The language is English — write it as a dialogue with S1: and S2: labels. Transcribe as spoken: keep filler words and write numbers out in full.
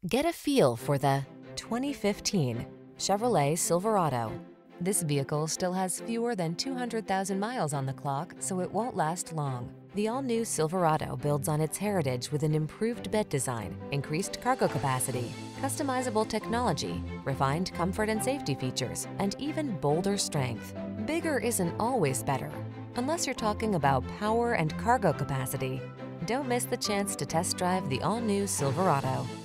S1: Get a feel for the twenty fifteen Chevrolet Silverado. This vehicle still has fewer than two hundred thousand miles on the clock, so it won't last long. The all-new Silverado builds on its heritage with an improved bed design, increased cargo capacity, customizable technology, refined comfort and safety features, and even bolder strength. Bigger isn't always better, unless you're talking about power and cargo capacity. Don't miss the chance to test drive the all-new Silverado.